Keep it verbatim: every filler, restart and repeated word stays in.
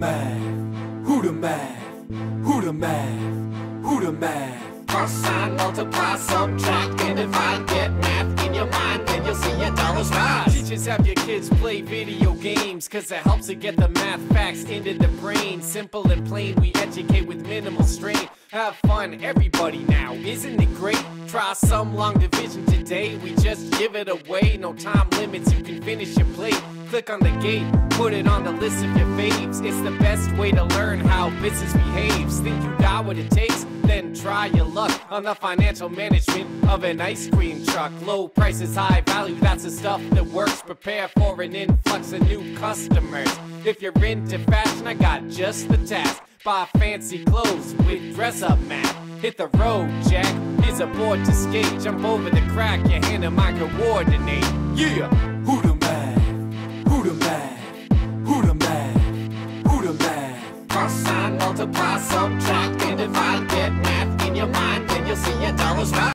math? Who the math? Who the math? Who the math? Plus, sign, multiply, subtract, and divide. Get math in your mind, then you'll see your dollars rise. Teachers, have your kids play video games, cause it helps to get the math facts into the brain. Simple and plain, we educate with minimal strain. Have fun, everybody now, isn't it great? Try some long division today, we just give it away. No time limits, you can finish your plate. Click on the gate, put it on the list of your faves. It's the best way to learn how business behaves. Think you got what it takes? Then try your luck on the financial management of an ice cream truck. Low prices, high value, that's the stuff that works. Prepare for an influx of new customers. If you're into fashion, I got just the task. Buy fancy clothes with dress-up math. Hit the road, Jack, here's a board to skate. Jump over the crack, your hand in my coordinate. Yeah! Who the math? Who the math? Who the math? Who the math? Plus, sign, multiply, subtract, and divide. Get math in your mind, then you'll see your dollars rise.